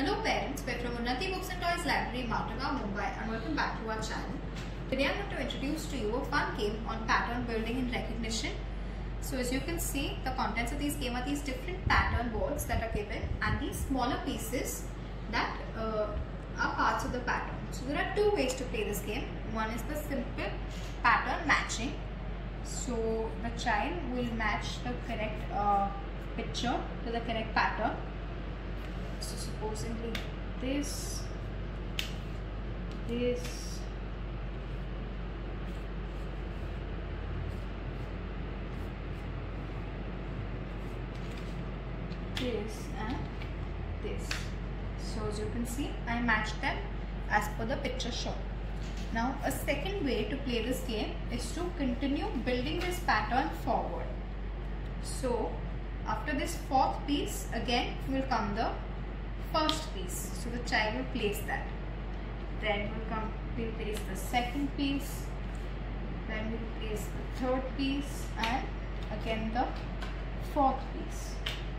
Hello parents, we're from Unnati Books and Toys Library, Matunga, Mumbai, and welcome back to our channel. Today I'm going to introduce to you a fun game on pattern building and recognition. So as you can see, the contents of these game are these different pattern boards that are given and these smaller pieces that are parts of the pattern. So there are two ways to play this game. One is the simple pattern matching. So the child will match the correct picture to the correct pattern. So supposedly this, this, and this. So as you can see, I matched them as per the picture shown. Now a second way to play this game is to continue building this pattern forward. So after this fourth piece, again will come the first piece. So the child will place that. Then we'll place the second piece. Then we'll place the third piece and again the fourth piece.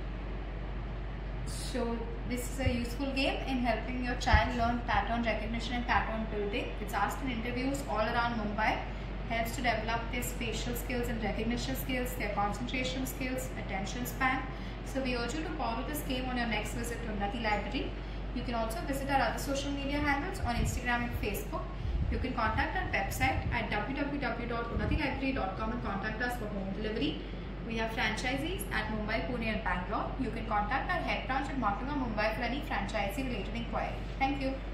So this is a useful game in helping your child learn pattern recognition and pattern building. It's asked in interviews all around Mumbai. Helps to develop their spatial skills and recognition skills, their concentration skills, attention span. So we urge you to borrow this game on your next visit to Unnati Library. You can also visit our other social media handles on Instagram and Facebook. You can contact our website at www.unnatilibrary.com and contact us for home delivery. We have franchisees at Mumbai, Pune and Bangalore. You can contact our head branch at Matunga, Mumbai for any franchisee related inquiry. Thank you.